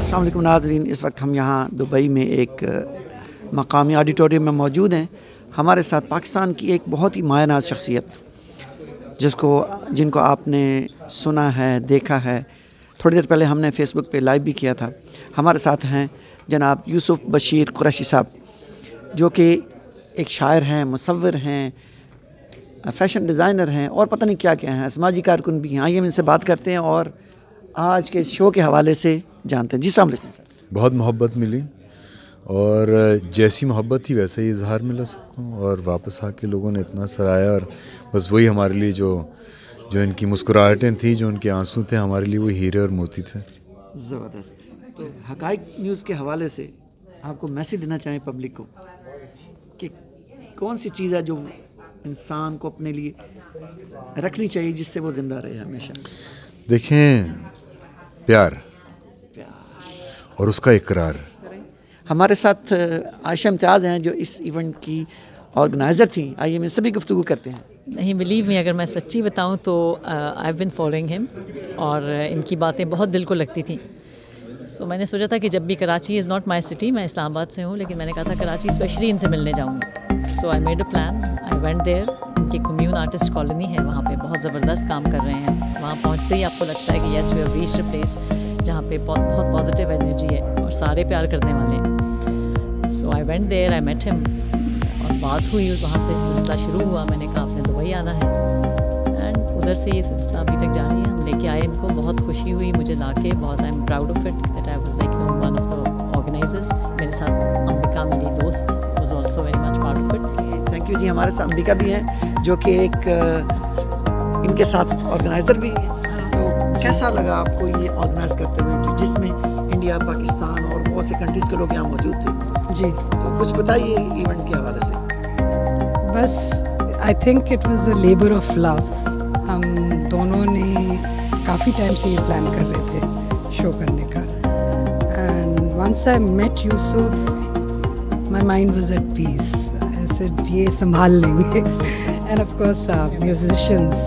अस्सलाम वालेकुम नाज़रीन, इस वक्त हम यहाँ दुबई में एक मकामी ऑडिटोरियम में मौजूद हैं। हमारे साथ पाकिस्तान की एक बहुत ही मायनाज़ शख्सियत जिनको आपने सुना है, देखा है। थोड़ी देर पहले हमने फ़ेसबुक पे लाइव भी किया था। हमारे साथ हैं जनाब यूसुफ बशीर कुरैशी साहब, जो कि एक शायर हैं, मुसव्विर हैं, फ़ैशन डिज़ाइनर हैं और पता नहीं क्या क्या हैं, समाजी कारकुन भी हैं। आइए हम इनसे बात करते हैं और आज के शो के हवाले से जानते हैं। जी अस्सलाम वालेकुम सर। बहुत मोहब्बत मिली और जैसी मोहब्बत थी वैसा ही इजहार मिला सबको, और वापस आके लोगों ने इतना सराहा, और बस वही हमारे लिए जो इनकी मुस्कुराहटें थी, जो उनके आंसू थे, हमारे लिए वो हीरे और मोती थे। ज़बरदस्त। तो हक़ाइक़ न्यूज़ के हवाले से आपको मैसेज देना चाहें पब्लिक को कि कौन सी चीज़ है जो इंसान को अपने लिए रखनी चाहिए जिससे वो ज़िंदा रहे हमेशा? देखें, प्यार और उसका इकरार। हमारे साथ आयशा इम्तियाज़ हैं जो इस इवेंट की ऑर्गेनाइज़र थी। आइए मैं सभी गुफ्तगू करते हैं। नहीं, बिलीव मी, अगर मैं सच्ची बताऊं तो I have been following him और इनकी बातें बहुत दिल को लगती थी। सो मैंने सोचा था कि जब भी Karachi is not my city, मैं इस्लामाबाद से हूँ, लेकिन मैंने कहा था कराची स्पेशली इनसे मिलने जाऊँगी। So I made a plan, I went there. इनकी कम्यून आर्टिस्ट कॉलोनी है, वहाँ पे बहुत ज़बरदस्त काम कर रहे हैं। वहाँ पहुँचते ही आपको लगता है कि yes we have reached a place जहाँ पे बहुत पॉजिटिव एनर्जी है और सारे प्यार करने वाले हैं। So I went there, I met him और बात हुई, वहाँ से सिलसिला शुरू हुआ। मैंने कहा आपने दुबई आना है, एंड उधर से ये सिलसिला अभी तक जारी है। हम लेके आए इनको, बहुत खुशी हुई मुझे लाके, बहुत I am proud of it that I was like one of the organisers. मेरे साथ अंबिका, मेरी दोस्त, was also very much part of it. Thank you जी। हमारे साथ अंबिका भी हैं जो कि एक इनके साथ ऑर्गेनाइज़र भी हैं। तो कैसा लगा आपको ये ऑर्गेनाइज करते हुए, जिसमें इंडिया, पाकिस्तान और बहुत से कंट्रीज़ के लोग यहाँ मौजूद थे? जी, तो कुछ बताइए इवेंट के हवाले से। बस I think it was a labour of love. हम दोनों ने काफ़ी टाइम से ये प्लान कर रहे थे शो करने का, and once I met Yusuf my mind was at peace. ऐसे ये संभाल लेंगे। एंड ऑफ कोर्स म्यूजिशियंस,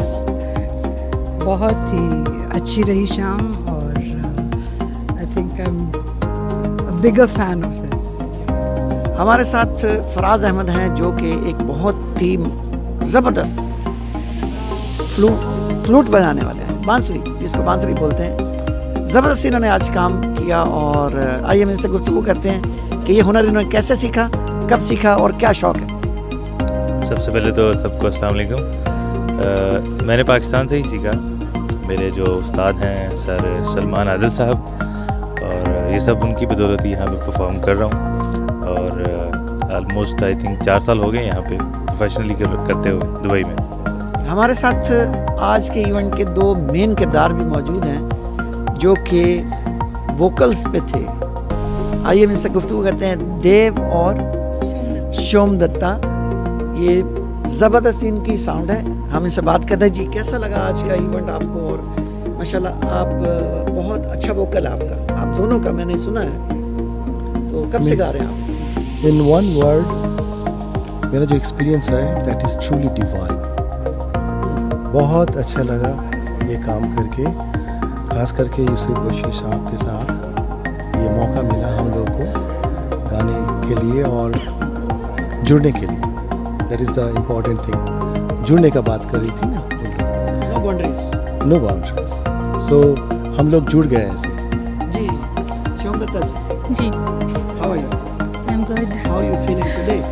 बहुत ही अच्छी रही शाम, और I think I am a bigger fan of this. हमारे साथ फराज अहमद हैं जो कि एक बहुत ही ज़बरदस्त फ्लूट बजाने वाले हैं, बांसुरी, जिसको बांसुरी बोलते हैं। ज़बरदस्त इन्होंने आज काम किया, और आइए हम इनसे गुफ्तगू करते हैं कि ये हुनर इन्होंने कैसे सीखा, कब सीखा और क्या शौक़ है। सबसे पहले तो सबको अस्सलाम वालेकुम। मैंने पाकिस्तान से ही सीखा। मेरे जो उस्ताद हैं सर सलमान आदिल साहब, और ये सब उनकी बदौलत यहाँ पे परफॉर्म कर रहा हूँ, और ऑलमोस्ट आई थिंक 4 साल हो गए यहाँ पे प्रोफेशनली करते हुए दुबई में। हमारे साथ आज के इवेंट के 2 मेन किरदार भी मौजूद हैं जो कि वोकल्स पे थे। आइए हम इनसे गुफ्तगू करते हैं। देव और शोम दत्ता, ये ज़बरदस्त इनकी साउंड है। हम इनसे बात करते हैं। जी, कैसा लगा आज का इवेंट आपको? और माशाल्लाह आप बहुत अच्छा वोकल है आपका, आप दोनों का मैंने सुना है। तो कब से गा रहे हैं आप? इन वन वर्ड, मेरा जो एक्सपीरियंस है दैट इज़ ट्रूली डिवाइन। बहुत अच्छा लगा ये काम करके, खास करके यूसुफ बशीर साहब के साथ ये मौका मिला हम लोग को गाने के लिए और जुड़ने के लिए। That is the important thing. जुड़ने का बात कर रही थी ना, no boundaries, no boundaries. So हम लोग जुड़ गए ऐसे। जी, शोम दत्ता जी। जी, how are you? I am good. How are you feeling today?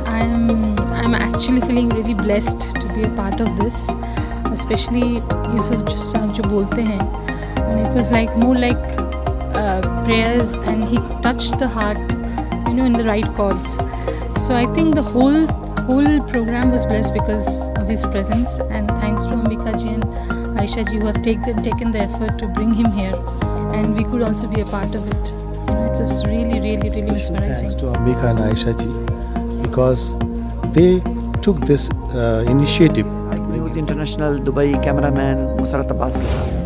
I'm actually feeling really blessed to be a part of this, especially Yusuf साहब जो बोलते हैं, it was like more like prayers, and he touched the heart, in the right chords. So I think the whole program was blessed because of his presence, and thanks to Ambika ji and Aisha ji who have taken the effort to bring him here, and we could also be a part of it. It was really mesmerizing. Thanks to Ambika and Aisha ji because they took this initiative. News international Dubai cameraman Musarrat Abbas के साथ।